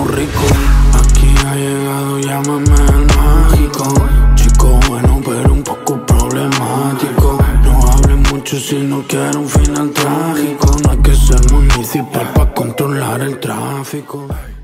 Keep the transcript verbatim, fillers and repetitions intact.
Rico. Aquí ha llegado, llámame el mágico. Chico bueno pero un poco problemático. No hables mucho si no quieres un final trágico. No hay que ser municipal para controlar el tráfico.